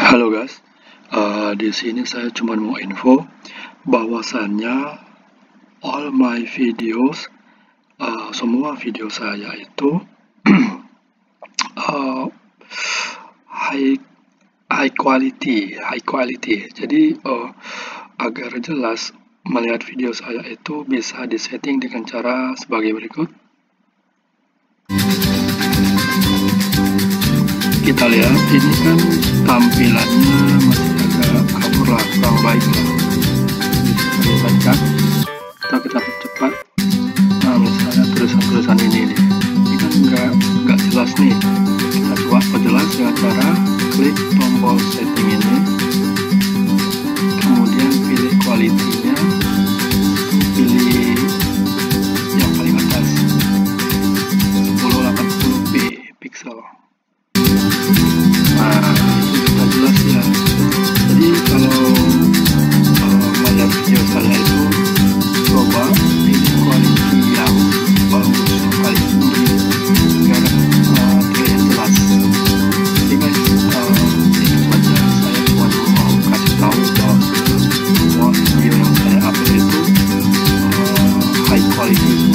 Halo guys, di sini saya cuma mau info bahwasannya all my videos, semua video saya itu high quality. Jadi agar jelas melihat video saya itu bisa disetting dengan cara sebagai berikut. Kita lihat ini kan tampilannya masih agak kabur lah, kurang baik lah. Bisa kita lihat, kita percepat. Nah, misalnya tulisan-tulisan ini nih, ini kan nggak jelas nih. Kita coba perjelas dengan cara klik tombol setting ini, kemudian pilih kualitinya, pilih yang paling atas 1080p pixel. Nah, itu sudah jelas ya. Jadi kalau melihat video saya itu, coba pilih kualiti yang bagus, yang paling tinggi, agar terlihat jelas. Jadi guys, itu saja. Saya cuma mau kasih tahu bahwa semua video yang saya upload itu high quality.